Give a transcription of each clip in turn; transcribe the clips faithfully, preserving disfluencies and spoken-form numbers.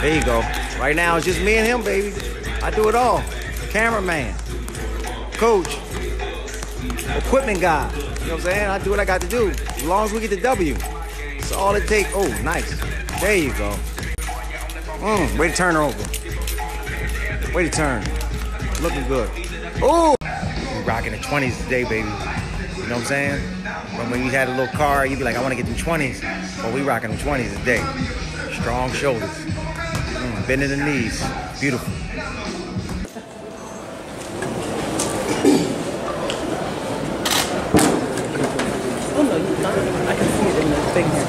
There you go. Right now, it's just me and him, baby. I do it all. Cameraman, coach, equipment guy. You know what I'm saying? I do what I got to do. As long as we get the W. That's all it takes. Oh, nice. There you go. Mm, way to turn her over. Way to turn. Looking good. Oh! We rocking the twenties today, baby. You know what I'm saying? When, when you had a little car, you'd be like, I want to get them twenties. Well, we rocking them twenties today. Strong shoulders. Mm, bending the knees. Beautiful. Oh no, you not. I can see it in the thing here.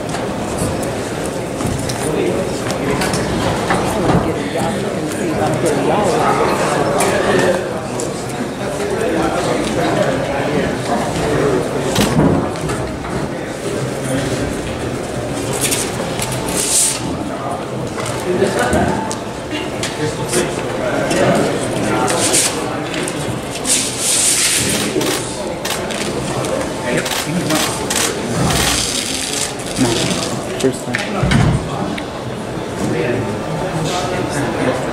I'm gonna get it. Y'all can see if I'm putting y'all. First time.